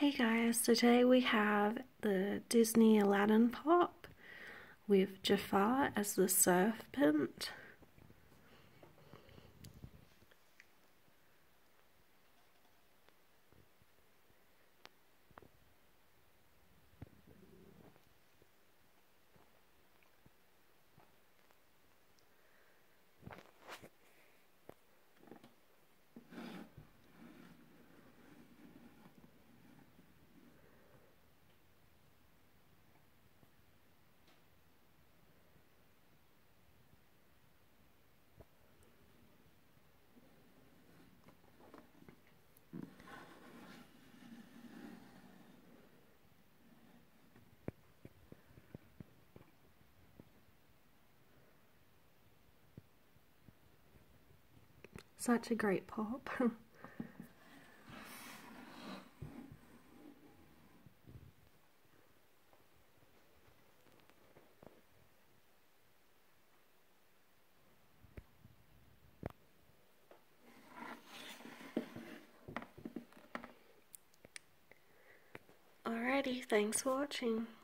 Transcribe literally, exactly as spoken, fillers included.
Hey guys, today we have the Disney Aladdin Pop with Jafar as the serpent. Such a great pop. Alrighty, thanks for watching.